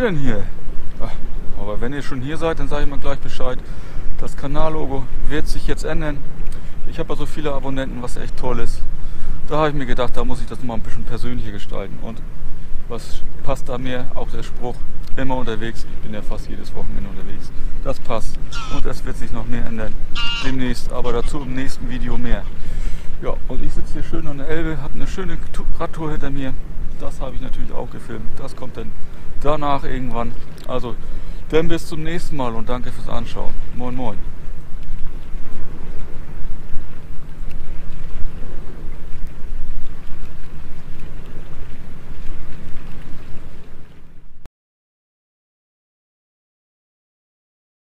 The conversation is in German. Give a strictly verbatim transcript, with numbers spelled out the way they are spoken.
denn hier? Ach, aber wenn ihr schon hier seid, dann sage ich mal gleich Bescheid. Das Kanallogo wird sich jetzt ändern. Ich habe ja so viele Abonnenten, was echt toll ist. Da habe ich mir gedacht, da muss ich das mal ein bisschen persönlicher gestalten. Und was passt da mehr? Auch der Spruch, immer unterwegs. Ich bin ja fast jedes Wochenende unterwegs. Das passt. Und es wird sich noch mehr ändern. Demnächst, aber dazu im nächsten Video mehr. Ja, und ich sitze hier schön an der Elbe, habe eine schöne Radtour hinter mir. Das habe ich natürlich auch gefilmt. Das kommt dann danach irgendwann. Also, dann bis zum nächsten Mal und danke fürs Anschauen. Moin moin.